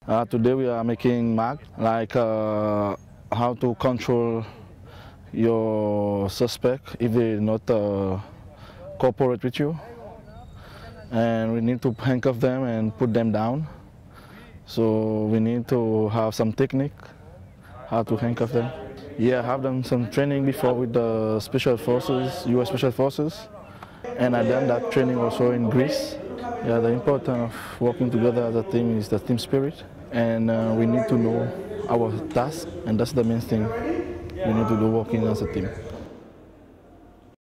Today we are making mark, like how to control your suspect if they not cooperate with you. And we need to handcuff them and put them down. So we need to have some technique how to handcuff them. Yeah, I have done some training before with the Special Forces, US Special Forces. And I've done that training also in Greece. Yeah, the importance of working together as a team is the team spirit. And we need to know our task, and that's the main thing we need to do working as a team.